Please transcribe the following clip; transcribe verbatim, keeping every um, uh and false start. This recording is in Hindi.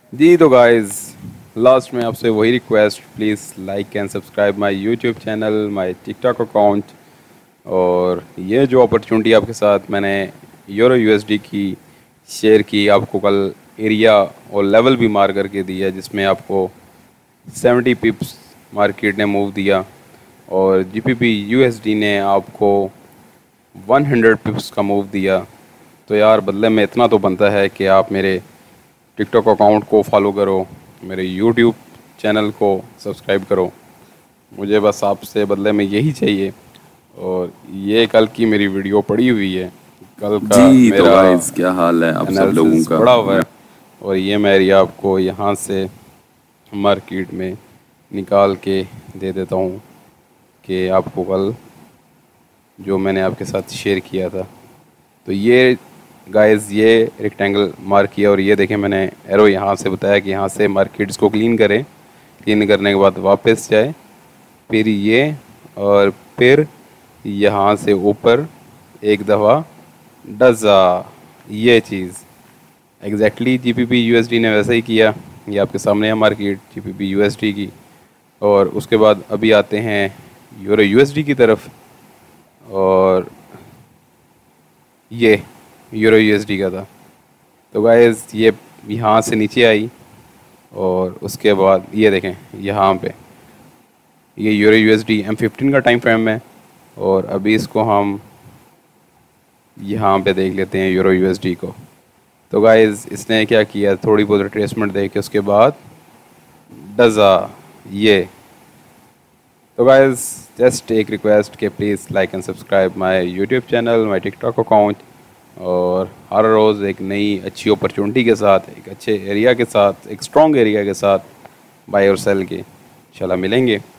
जी तो गाइस, लास्ट में आपसे वही request, please like and subscribe my YouTube channel, my TikTok account. और ये जो अपॉर्चुनिटी आपके साथ मैंने यूरो यूएसडी की शेयर की, आपको कल एरिया और लेवल भी मार करके दिया, जिसमें आपको सेवेंटी पिप्स मार्केट ने मूव दिया और जीपीपी यूएसडी ने आपको हंड्रेड पिप्स का मूव दिया। तो यार, बदले में इतना तो बनता है कि आप मेरे टिकटॉक अकाउंट को फॉलो करो, मेरे यूट्यूब चैनल को सब्सक्राइब करो। मुझे बस आपसे बदले में यही चाहिए। और ये कल की मेरी वीडियो पड़ी हुई है, कल का जी तो मेरा गाइस, क्या हाल है आप सब लोगों एनालिसिस का। पड़ा हुआ है। और ये मैं आपको यहाँ से मार्केट में निकाल के दे देता हूँ कि आपको कल जो मैंने आपके साथ शेयर किया था। तो ये गाइस, ये रेक्टेंगल मार्क किया और ये देखें, मैंने एरो यहाँ से बताया कि यहाँ से मार्केट्स को क्लीन करें। क्लीन करने के बाद वापस जाए, फिर ये, और फिर यहाँ से ऊपर एक दफ़ा डज़ा। ये चीज़ एग्जैक्टली जीपीपी यूएसडी ने वैसा ही किया। ये आपके सामने है मार्केट जीपीपी यूएसडी की। और उसके बाद अभी आते हैं यूरो यूएसडी की तरफ। और ये यूरो यूएसडी का था। तो गाइस, ये यहाँ से नीचे आई और उसके बाद ये देखें यहाँ पे, ये यूरो यूएसडी एम फिफ्टीन का टाइम फ्रेम है। और अभी इसको हम यहाँ पे देख लेते हैं यूरो यूएसडी को। तो गाइस, इसने क्या किया, थोड़ी बहुत रिट्रेसमेंट दे के उसके बाद डज़ा ये। तो गाइस, जस्ट एक रिक्वेस्ट कि please like and subscribe my YouTube channel, my TikTok account. और हर रोज़ एक नई अच्छी अपॉर्चुनिटी के साथ, एक अच्छे एरिया के साथ, एक स्ट्रॉन्ग एरिया के साथ बाय और सेल के इंशाल्लाह मिलेंगे।